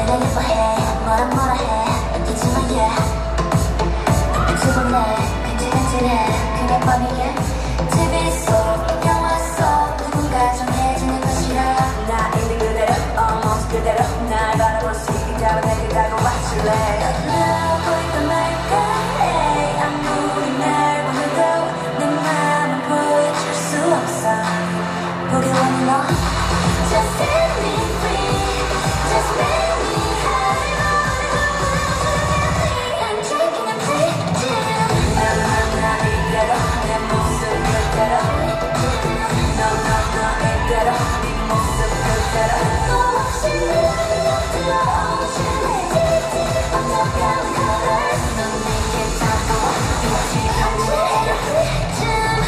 난 예뻐해 뭐라 해 웃기지마 yeah 두번내 간질간질해 그냥 밤이게 TV 속 영화 속 누군가 정해지는 것이라 나 있는 그대로 모습 그대로 날 바라볼 수 있게 잡아내게 다가와줄래 나 보일까 말까 해 아무리 날 보내도 내 맘은 보여줄 수 없어 보기 원해 너 Just set me free Just make me high I'm drinking a pretend 나 이대로 내 모습 그대로 너 이대로 네 모습 그대로 너 없이 내가 들어오실래 완벽한 colors 넌 내게 다가와 빛이 반지의 pretend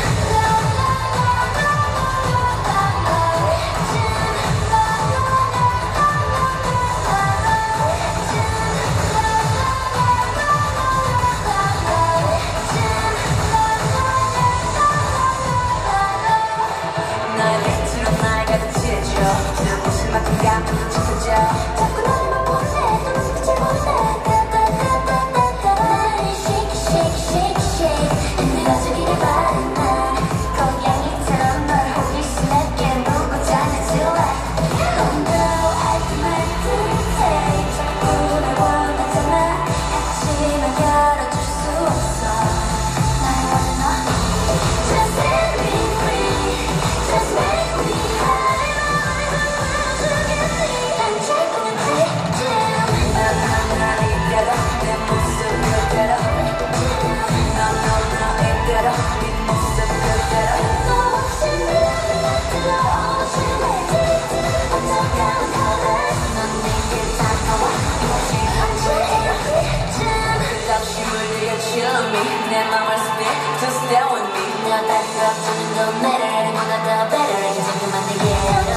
만큼 감정도 짙어져 자꾸 너만 보내 또 무슨 빛을 보내 나를 shake shake shake shake 흔들어주기를 바래 난 고양이처럼 널 호기심에게 묻고자 해줄래 Oh no 알듯 말듯해 자꾸 날 원하잖아 하지만 열어줄 수 없어 나를 원해 너 Just set me free Just make me high 내 모습 그대로 너 이대로 네 모습 그대로 너 없이 내가 들어오실래 완벽한 colors 넌 내게 다가와 빛이 반지의 pretend 끝없이 물들여 chill me 내 맘을 spin to stay with me 너 따뜻해주는 건 better 뭔가 더 better 이제 그만 내게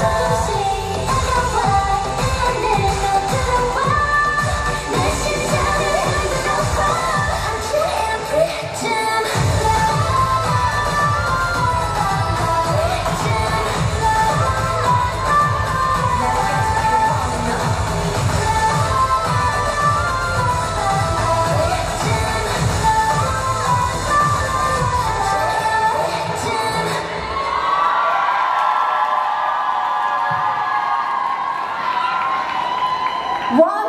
One